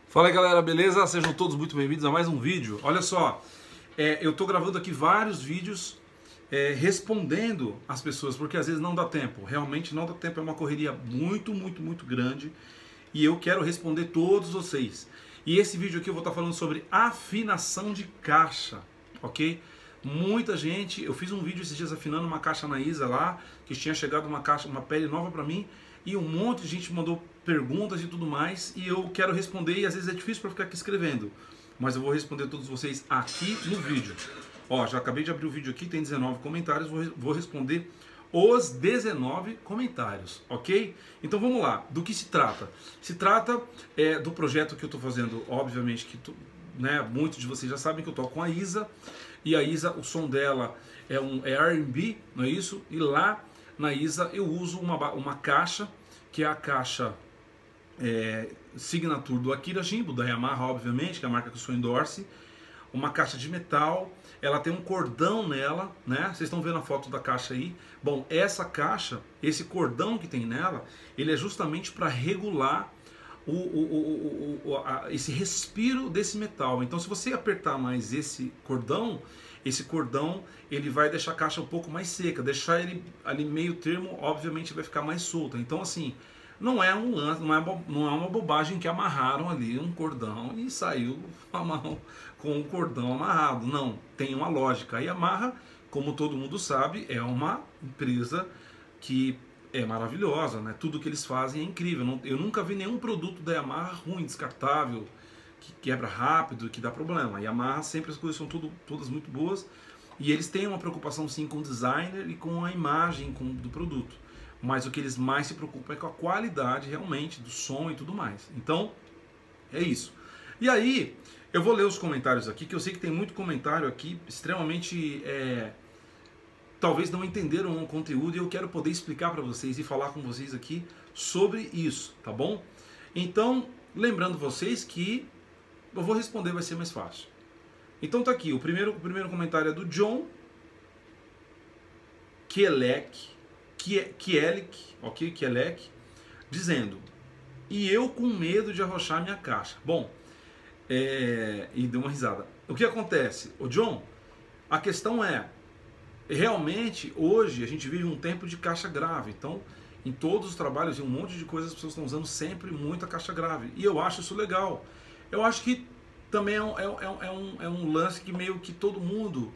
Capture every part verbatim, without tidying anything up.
Fala aí, galera, beleza? Sejam todos muito bem-vindos a mais um vídeo. Olha só, é, eu tô gravando aqui vários vídeos é, respondendo as pessoas, porque às vezes não dá tempo, realmente não dá tempo, é uma correria muito, muito, muito grande e eu quero responder todos vocês. E esse vídeo aqui eu vou estar falando sobre afinação de caixa, ok? Muita gente, eu fiz um vídeo esses dias afinando uma caixa na Isa lá, que tinha chegado uma caixa, uma pele nova pra mim, e um monte de gente mandou perguntas e tudo mais, e eu quero responder, e às vezes é difícil para ficar aqui escrevendo, mas eu vou responder todos vocês aqui no vídeo. Ó, já acabei de abrir o vídeo aqui, tem dezenove comentários, vou, vou responder os dezenove comentários, ok? Então vamos lá, do que se trata? Se trata é, do projeto que eu estou fazendo, obviamente que tu, né, muitos de vocês já sabem que eu toco com a Isa, e a Isa, o som dela é um é R and B, não é isso? E lá na Isa eu uso uma, uma caixa, que é a caixa é, Signature do Akira Jimbo, da Yamaha, obviamente, que é a marca que eu sou endorse. Uma caixa de metal, ela tem um cordão nela, né? Vocês estão vendo a foto da caixa aí. Bom, essa caixa, esse cordão que tem nela, ele é justamente para regular o, o, o, o, a, esse respiro desse metal. Então, se você apertar mais esse cordão, esse cordão ele vai deixar a caixa um pouco mais seca, deixar ele ali meio termo, obviamente vai ficar mais solta. Então, assim, não é um lance, não é, não é uma bobagem que amarraram ali um cordão e saiu a mão com o cordão amarrado. Não, tem uma lógica. A Yamaha, como todo mundo sabe, é uma empresa que é maravilhosa, né? Tudo que eles fazem é incrível. Eu nunca vi nenhum produto da Yamaha ruim, descartável, que quebra rápido, que dá problema. A Yamaha sempre as coisas são tudo, todas muito boas, e eles têm uma preocupação sim com o designer e com a imagem com, do produto, mas o que eles mais se preocupam é com a qualidade realmente do som e tudo mais. Então é isso. E aí eu vou ler os comentários aqui, que eu sei que tem muito comentário aqui extremamente é, talvez não entenderam o conteúdo, e eu quero poder explicar para vocês e falar com vocês aqui sobre isso, tá bom? Então, lembrando vocês que eu vou responder, vai ser mais fácil. Então tá aqui, o primeiro, o primeiro comentário é do John Kielek, Kielek, ok? Kielek, dizendo: e eu com medo de arrochar minha caixa. Bom, é, e deu uma risada. O que acontece? O John, a questão é, realmente hoje a gente vive um tempo de caixa grave, então em todos os trabalhos e um monte de coisas as pessoas estão usando sempre muita caixa grave, e eu acho isso legal. Eu acho que também é um, é, um, é, um, é um lance que meio que todo mundo,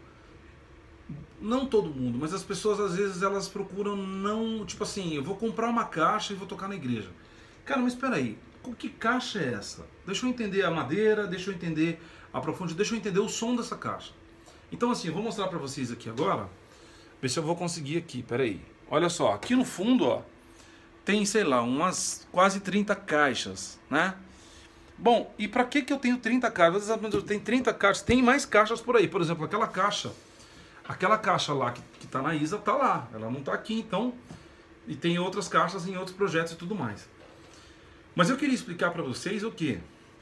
não todo mundo, mas as pessoas às vezes elas procuram não, tipo assim, eu vou comprar uma caixa e vou tocar na igreja. Cara, mas espera aí, que caixa é essa? Deixa eu entender a madeira, deixa eu entender a profundidade, deixa eu entender o som dessa caixa. Então assim, eu vou mostrar pra vocês aqui agora, ver se eu vou conseguir aqui, pera aí. Olha só, aqui no fundo, ó, tem, sei lá, umas quase trinta caixas, né? Bom, e para que que eu tenho trinta caixas? Eu tenho trinta caixas, tem mais caixas por aí. Por exemplo, aquela caixa, aquela caixa lá que, que tá na Isa, tá lá. Ela não tá aqui, então. E tem outras caixas em outros projetos e tudo mais. Mas eu queria explicar para vocês o que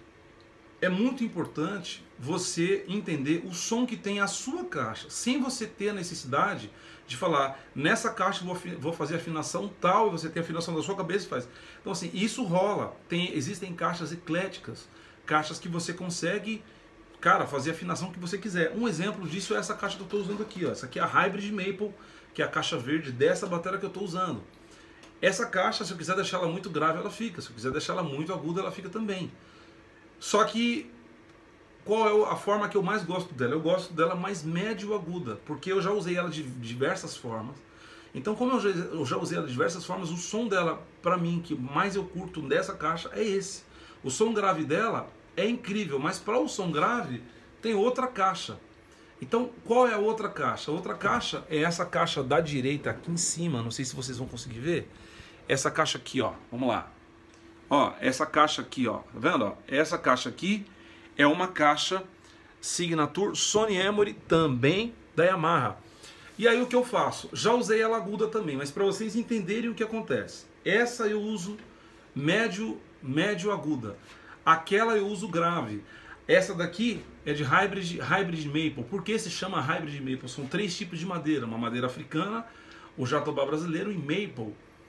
é muito importante você entender o som que tem a sua caixa, sem você ter a necessidade de falar, nessa caixa vou, vou fazer afinação tal, e você tem a afinação da sua cabeça e faz. Então assim, isso rola. Tem, existem caixas ecléticas, caixas que você consegue, cara, fazer a afinação que você quiser. Um exemplo disso é essa caixa que eu estou usando aqui, ó. Essa aqui é a Hybrid Maple, que é a caixa verde dessa bateria que eu estou usando. Essa caixa, se eu quiser deixar ela muito grave, ela fica. Se eu quiser deixar ela muito aguda, ela fica também. Só que, qual é a forma que eu mais gosto dela? Eu gosto dela mais médio aguda, porque eu já usei ela de diversas formas. Então, como eu já, eu já usei ela de diversas formas, o som dela, pra mim, que mais eu curto dessa caixa é esse. O som grave dela é incrível, mas para o som grave tem outra caixa. Então, qual é a outra caixa? A outra caixa é essa caixa da direita aqui em cima, não sei se vocês vão conseguir ver. Essa caixa aqui, ó, vamos lá. Ó, essa caixa aqui, ó, tá vendo? Ó? Essa caixa aqui é uma caixa Signature Sony Emory, também da Yamaha. E aí o que eu faço? Já usei ela aguda também, mas para vocês entenderem o que acontece. Essa eu uso médio, médio aguda. Aquela eu uso grave. Essa daqui é de Hybrid, Hybrid Maple. Por que se chama Hybrid Maple? São três tipos de madeira. Uma madeira africana, o jatobá brasileiro e Maple.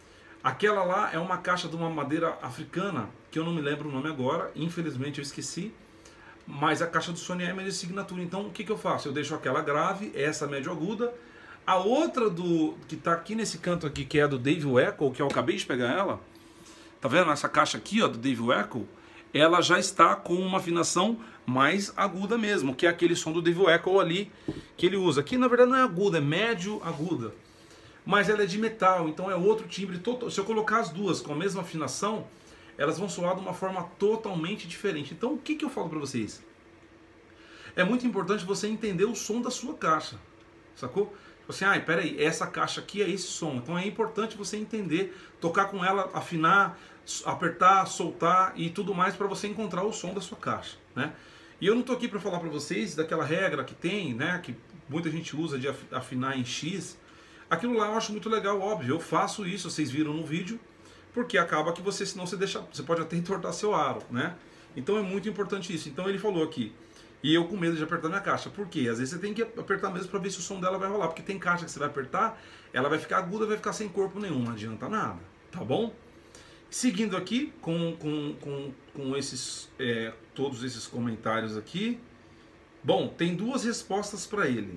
Aquela lá é uma caixa de uma madeira africana, que eu não me lembro o nome agora, infelizmente eu esqueci, mas a caixa do Sony M é de Signature. Então o que, que eu faço? Eu deixo aquela grave, essa médio aguda, a outra do que está aqui nesse canto aqui, que é a do Dave Weckl, que eu acabei de pegar ela, tá vendo? Essa caixa aqui, ó, do Dave Weckl, ela já está com uma afinação mais aguda mesmo, que é aquele som do Dave Weckl ali que ele usa. Aqui na verdade não é aguda, é médio aguda. Mas ela é de metal, então é outro timbre. Se eu colocar as duas com a mesma afinação, elas vão soar de uma forma totalmente diferente. Então o que, que eu falo para vocês? É muito importante você entender o som da sua caixa, sacou? Assim, ah, peraí, essa caixa aqui é esse som. Então é importante você entender, tocar com ela, afinar, apertar, soltar e tudo mais para você encontrar o som da sua caixa, né? E eu não tô aqui para falar para vocês daquela regra que tem, né, que muita gente usa de afinar em X. Aquilo lá eu acho muito legal, óbvio, eu faço isso, vocês viram no vídeo, porque acaba que você, senão você deixa, você pode até entortar seu aro, né? Então é muito importante isso. Então ele falou aqui, e eu com medo de apertar minha caixa, por quê? Às vezes você tem que apertar mesmo para ver se o som dela vai rolar, porque tem caixa que você vai apertar, ela vai ficar aguda, vai ficar sem corpo nenhum, não adianta nada, tá bom? Seguindo aqui com, com, com, com esses, é, todos esses comentários aqui, bom, tem duas respostas para ele.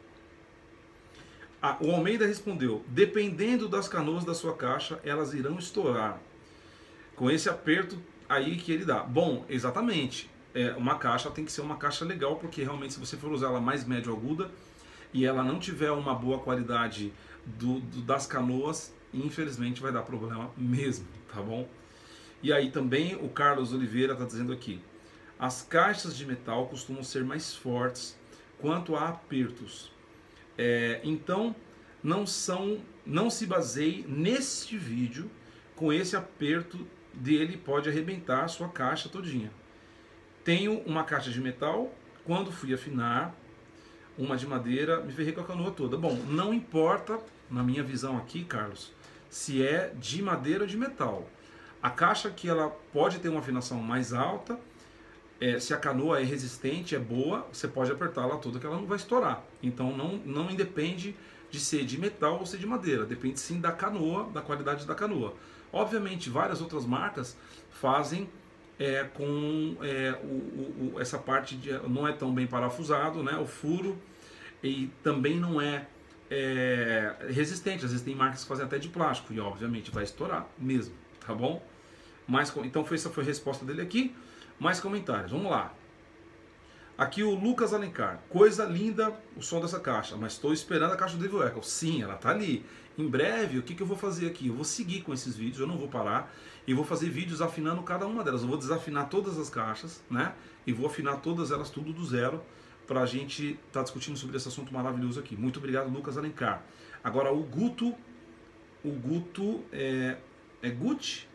Ah, o Almeida respondeu, dependendo das canoas da sua caixa, elas irão estourar. Com esse aperto aí que ele dá. Bom, exatamente. É, uma caixa tem que ser uma caixa legal, porque realmente se você for usar ela mais médio aguda e ela não tiver uma boa qualidade do, do, das canoas, infelizmente vai dar problema mesmo, tá bom? E aí também o Carlos Oliveira está dizendo aqui, as caixas de metal costumam ser mais fortes quanto a apertos. É, então não são, não se baseie neste vídeo com esse aperto dele, pode arrebentar a sua caixa todinha. Tenho uma caixa de metal, quando fui afinar uma de madeira, me ferrei com a canoa toda. Bom, não importa, na minha visão aqui, Carlos, se é de madeira ou de metal. A caixa que ela pode ter uma afinação mais alta, É, se a canoa é resistente, é boa, você pode apertar ela toda que ela não vai estourar. Então não, não independe de ser de metal ou ser de madeira, depende sim da canoa, da qualidade da canoa. Obviamente várias outras marcas fazem é, com é, o, o, essa parte de, não é tão bem parafusado, né, o furo, e também não é, é resistente. Às vezes tem marcas que fazem até de plástico e obviamente vai estourar mesmo, tá bom? Mas, então foi, essa foi a resposta dele aqui. Mais comentários, vamos lá. Aqui o Lucas Alencar. Coisa linda o som dessa caixa, mas estou esperando a caixa do Dave Weckl. Sim, ela está ali. Em breve, o que, que eu vou fazer aqui? Eu vou seguir com esses vídeos, eu não vou parar. E vou fazer vídeos afinando cada uma delas. Eu vou desafinar todas as caixas, né? E vou afinar todas elas tudo do zero, para a gente estar tá discutindo sobre esse assunto maravilhoso aqui. Muito obrigado, Lucas Alencar. Agora o Guto, o Guto é, é Gucci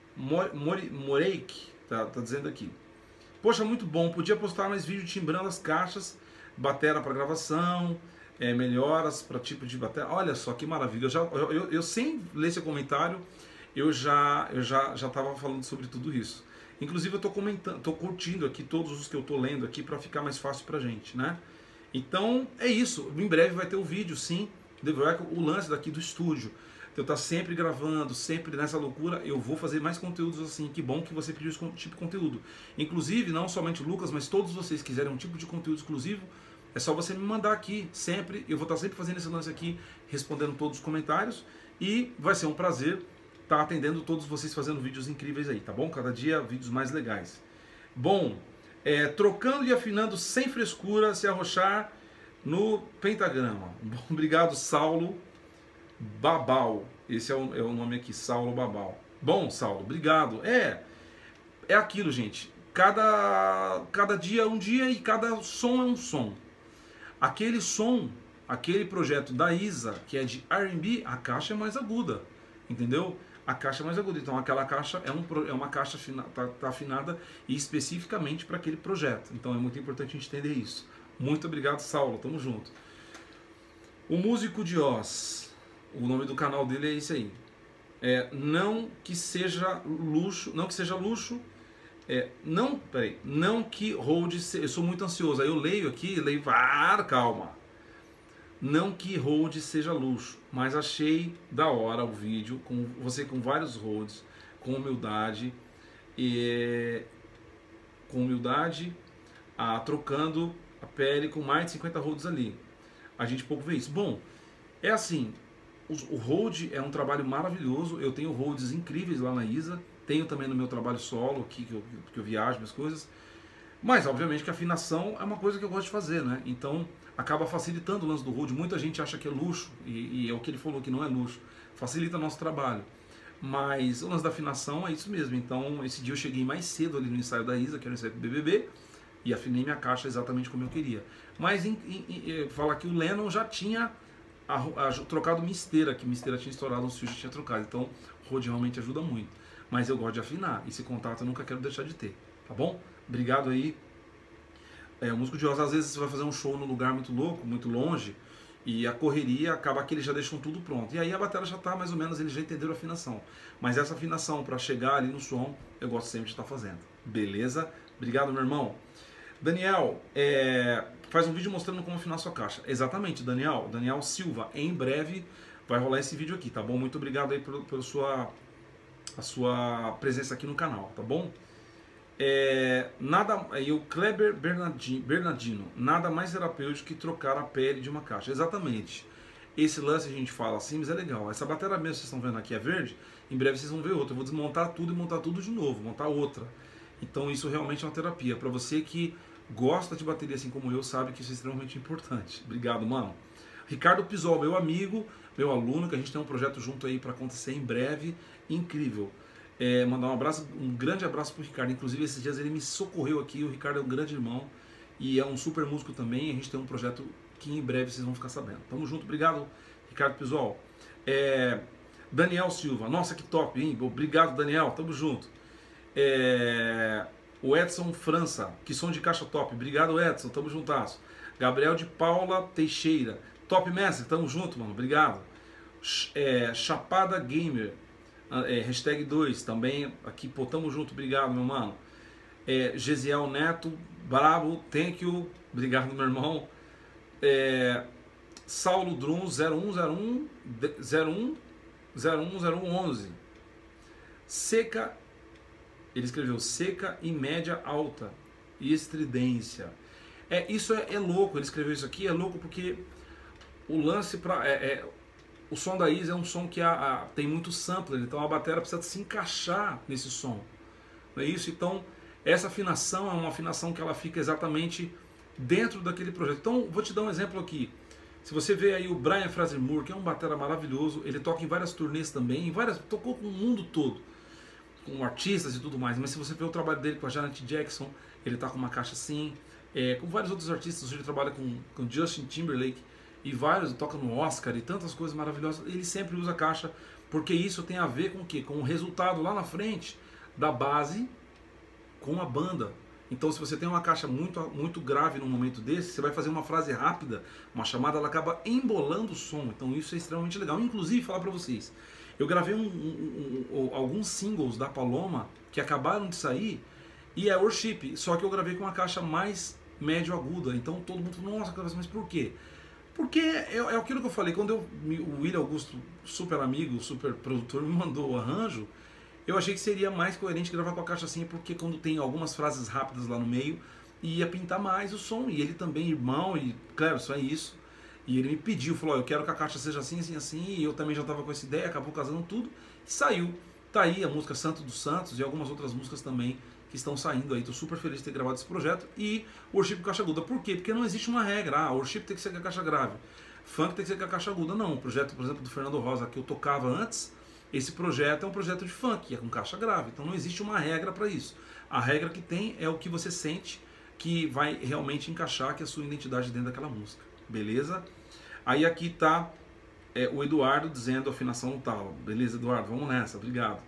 Moreik. Tá, tá dizendo aqui. Poxa, muito bom. Podia postar mais vídeo timbrando as caixas, batera para gravação, é, melhoras para tipo de batera. Olha só que maravilha. Eu, já, eu, eu, eu sem ler seu comentário, eu já eu já já estava falando sobre tudo isso. Inclusive eu tô comentando, tô curtindo aqui todos os que eu tô lendo aqui para ficar mais fácil pra gente, né? Então é isso. Em breve vai ter o um vídeo, sim, o lance daqui do estúdio. Eu estar sempre gravando, sempre nessa loucura, eu vou fazer mais conteúdos assim. Que bom que você pediu esse tipo de conteúdo. Inclusive, não somente o Lucas, mas todos vocês quiserem um tipo de conteúdo exclusivo, é só você me mandar aqui, sempre. Eu vou estar sempre fazendo esse lance aqui, respondendo todos os comentários. E vai ser um prazer estar atendendo todos vocês, fazendo vídeos incríveis aí, tá bom? Cada dia vídeos mais legais. Bom, é, trocando e afinando sem frescura, se arrochar no pentagrama. Bom, obrigado, Saulo Babal, esse é o, é o nome aqui, Saulo Babal. Bom, Saulo, obrigado. É, é aquilo, gente. Cada, cada dia é um dia e cada som é um som. Aquele som, aquele projeto da Isa, que é de R and B, a caixa é mais aguda, entendeu? A caixa é mais aguda. Então aquela caixa é, um, é uma caixa afina, tá, tá afinada e especificamente para aquele projeto. Então é muito importante a gente entender isso. Muito obrigado, Saulo. Tamo junto. O Músico de Oz. O nome do canal dele é esse aí. É, não que seja luxo, não que seja luxo, é, não, peraí, não que hold, eu sou muito ansioso, aí eu leio aqui, leio, ah, calma. Não que Rhodes seja luxo, mas achei da hora o vídeo, com você com vários Rhodes, com humildade, e, com humildade, a, trocando a pele com mais de cinquenta Rhodes ali. A gente pouco vê isso. Bom, é assim, o, o Rhodes é um trabalho maravilhoso, eu tenho Rhodes incríveis lá na Isa, tenho também no meu trabalho solo, aqui que eu, que eu viajo, minhas coisas, mas obviamente que a afinação é uma coisa que eu gosto de fazer, né? Então acaba facilitando o lance do Rhodes. Muita gente acha que é luxo, e, e é o que ele falou, que não é luxo. Facilita nosso trabalho. Mas o lance da afinação é isso mesmo. Então, esse dia eu cheguei mais cedo ali no ensaio da Isa, que era o ensaio do B B B, e afinei minha caixa exatamente como eu queria. Mas em, em, em, falar que o Lennon já tinha a, a, trocado misteira, que misteira tinha estourado, um fio já tinha trocado. Então, o Rhodes realmente ajuda muito. Mas eu gosto de afinar. Esse contato eu nunca quero deixar de ter. Tá bom? Obrigado aí. É, o músico de Oz, às vezes você vai fazer um show num lugar muito louco, muito longe, e a correria acaba que eles já deixam tudo pronto. E aí a bateria já está mais ou menos, eles já entenderam a afinação. Mas essa afinação para chegar ali no som, eu gosto sempre de estar fazendo. Beleza? Obrigado, meu irmão. Daniel, é, faz um vídeo mostrando como afinar sua caixa. Exatamente, Daniel. Daniel Silva. Em breve vai rolar esse vídeo aqui, tá bom? Muito obrigado aí pela, pela sua, a sua presença aqui no canal, tá bom? É, nada, e o Kleber Bernardino, Bernardino, nada mais terapêutico que trocar a pele de uma caixa. Exatamente. Esse lance a gente fala assim, mas é legal. Essa bateria mesmo que vocês estão vendo aqui é verde, em breve vocês vão ver outra. Eu vou desmontar tudo e montar tudo de novo, montar outra. Então isso realmente é uma terapia. Para você que gosta de bateria assim como eu, sabe que isso é extremamente importante. Obrigado, mano. Ricardo Pisol, meu amigo, meu aluno, que a gente tem um projeto junto aí para acontecer em breve, incrível. É, mandar um abraço, um grande abraço pro Ricardo. Inclusive esses dias ele me socorreu aqui. O Ricardo é um grande irmão e é um super músico também. A gente tem um projeto que em breve vocês vão ficar sabendo. Tamo junto, obrigado, Ricardo Pisol. É, Daniel Silva, nossa que top, hein? Obrigado, Daniel, tamo junto. É, o Edson França, que som de caixa top. Obrigado, Edson, tamo juntasso. Gabriel de Paula Teixeira, top mestre, tamo junto, mano, obrigado. É, Chapada Gamer. É, hashtag dois, também aqui, pô, tamo junto, obrigado, meu mano. É, Gesiel Neto, brabo, thank you, obrigado, meu irmão. É, Saulo Drum, zero um zero um zero um zero um zero um onze. Seca, ele escreveu seca e média alta e estridência. É, isso é, é louco, ele escreveu isso aqui, é louco porque o lance pra. É, é, O som da Isa é um som que a, a, tem muito sampler, então a bateria precisa se encaixar nesse som. Não é isso? Então, essa afinação é uma afinação que ela fica exatamente dentro daquele projeto. Então, vou te dar um exemplo aqui. Se você vê aí o Brian Fraser Moore, que é um batera maravilhoso, ele toca em várias turnês também, em várias, tocou com o mundo todo, com artistas e tudo mais. Mas se você vê o trabalho dele com a Janet Jackson, ele tá com uma caixa assim, é, com vários outros artistas, ele trabalha com, com Justin Timberlake, e vários, toca no Oscar e tantas coisas maravilhosas, ele sempre usa caixa, porque isso tem a ver com o quê? Com o resultado lá na frente da base com a banda. Então se você tem uma caixa muito, muito grave num momento desse, você vai fazer uma frase rápida, uma chamada, ela acaba embolando o som, então isso é extremamente legal. Inclusive, falar pra vocês, eu gravei um, um, um, alguns singles da Paloma que acabaram de sair, e é worship, só que eu gravei com uma caixa mais médio aguda, então todo mundo falou, nossa, mas por quê? Porque é, é aquilo que eu falei, quando eu, o William Augusto, super amigo, super produtor, me mandou o arranjo, eu achei que seria mais coerente gravar com a caixa assim, porque quando tem algumas frases rápidas lá no meio, ia pintar mais o som, e ele também, irmão, e claro, só é isso, e ele me pediu, falou, oh, eu quero que a caixa seja assim, assim, assim, e eu também já estava com essa ideia, acabou casando tudo, e saiu. Tá aí a música Santo dos Santos e algumas outras músicas também que estão saindo aí. Tô super feliz de ter gravado esse projeto. E worship com caixa aguda. Por quê? Porque não existe uma regra. Ah, worship tem que ser com a caixa grave, funk tem que ser com a caixa aguda. Não, o projeto, por exemplo, do Fernando Rosa, que eu tocava antes, esse projeto é um projeto de funk, é com caixa grave. Então não existe uma regra para isso. A regra que tem é o que você sente que vai realmente encaixar, que é a sua identidade dentro daquela música. Beleza? Aí aqui tá é, o Eduardo dizendo afinação no talo. Beleza, Eduardo? Vamos nessa. Obrigado.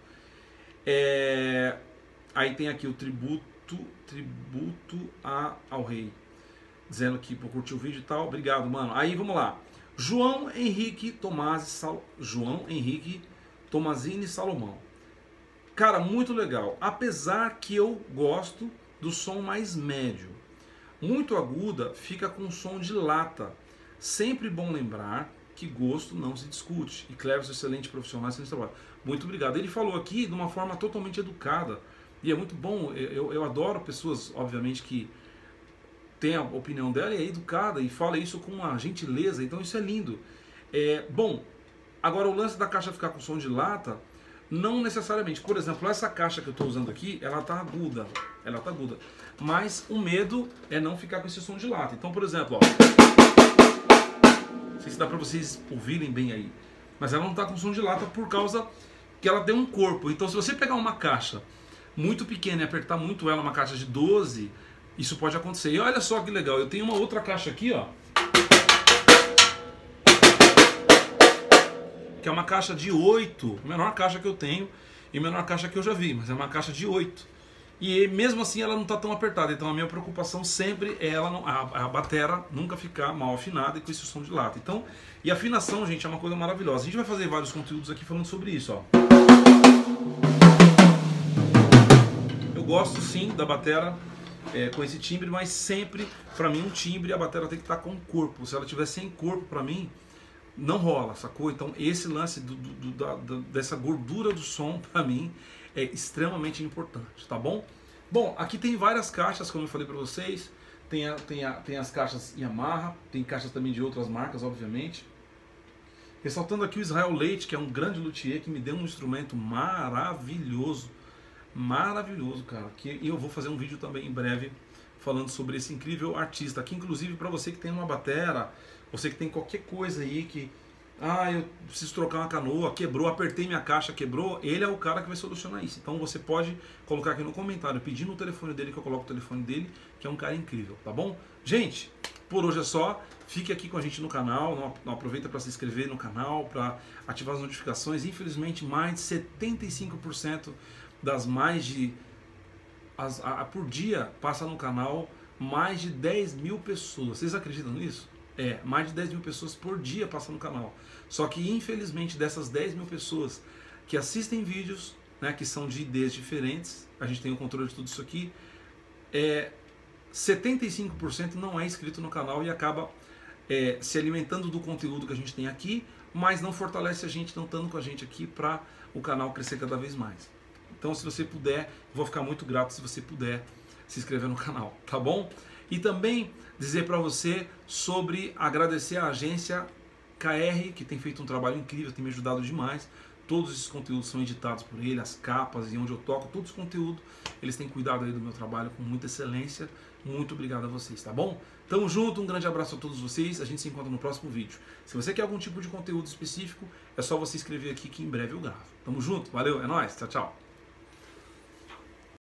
É... Aí tem aqui o tributo, tributo a, ao rei, dizendo que por curtir o vídeo e tal, obrigado, mano. Aí vamos lá, João Henrique Tomasi, Sal... João Henrique Tomazini Salomão. Cara, muito legal, apesar que eu gosto do som mais médio. Muito aguda fica com som de lata, Sempre bom lembrar que gosto não se discute. E Cleverson, excelente profissional, excelente trabalho. Muito obrigado. Ele falou aqui de uma forma totalmente educada. E é muito bom, eu, eu adoro pessoas, obviamente, que têm a opinião dela e é educada e fala isso com uma gentileza, então isso é lindo. É, bom, agora o lance da caixa ficar com som de lata, não necessariamente. Por exemplo, essa caixa que eu estou usando aqui, ela está aguda, ela tá aguda. Mas o medo é não ficar com esse som de lata. Então, por exemplo, ó, não sei se dá para vocês ouvirem bem aí, mas ela não está com som de lata por causa que ela tem um corpo. Então, se você pegar uma caixa muito pequena e apertar muito ela, uma caixa de doze, isso pode acontecer. E olha só que legal, eu tenho uma outra caixa aqui, ó, que é uma caixa de oito, a menor caixa que eu tenho e a menor caixa que eu já vi, mas é uma caixa de oito. E mesmo assim ela não está tão apertada, então a minha preocupação sempre é ela não, a, a batera nunca ficar mal afinada e com esse som de lata. Então, e afinação, gente, é uma coisa maravilhosa. A gente vai fazer vários conteúdos aqui falando sobre isso, ó. Eu gosto sim da batera é, com esse timbre, mas sempre, para mim, um timbre, a batera tem que estar com corpo. Se ela tiver sem corpo, para mim, não rola, sacou? Então esse lance do, do, da, da, dessa gordura do som, para mim, é extremamente importante, tá bom? Bom, aqui tem várias caixas, como eu falei para vocês. Tem, a, tem, a, tem as caixas Yamaha, tem caixas também de outras marcas, obviamente. Ressaltando aqui o Israel Leite, que é um grande luthier, que me deu um instrumento maravilhoso. Maravilhoso, cara. Que eu vou fazer um vídeo também em breve falando sobre esse incrível artista. Aqui, inclusive, para você que tem uma batera, você que tem qualquer coisa aí que... Ah, eu preciso trocar uma canoa, quebrou, apertei minha caixa, quebrou. Ele é o cara que vai solucionar isso. Então você pode colocar aqui no comentário, pedindo o telefone dele, que eu coloco o telefone dele, que é um cara incrível, tá bom? Gente, por hoje é só. Fique aqui com a gente no canal, não, não aproveita para se inscrever no canal, para ativar as notificações. Infelizmente, mais de setenta e cinco por cento das mais de... As, a, a, por dia passa no canal mais de dez mil pessoas. Vocês acreditam nisso? É, mais de dez mil pessoas por dia passam no canal. Só que, infelizmente, dessas dez mil pessoas que assistem vídeos, né, que são de I Ds diferentes, a gente tem o controle de tudo isso aqui, é, setenta e cinco por cento não é inscrito no canal e acaba é, se alimentando do conteúdo que a gente tem aqui, mas não fortalece a gente, não estando com a gente aqui para o canal crescer cada vez mais. Então, se você puder, vou ficar muito grato se você puder se inscrever no canal, tá bom? E também dizer para você sobre agradecer a agência K R, que tem feito um trabalho incrível, tem me ajudado demais. Todos esses conteúdos são editados por ele, as capas e onde eu toco, todo esse conteúdo, eles têm cuidado aí do meu trabalho com muita excelência. Muito obrigado a vocês, tá bom? Tamo junto, um grande abraço a todos vocês, a gente se encontra no próximo vídeo. Se você quer algum tipo de conteúdo específico, é só você escrever aqui que em breve eu gravo. Tamo junto, valeu, é nóis, tchau, tchau.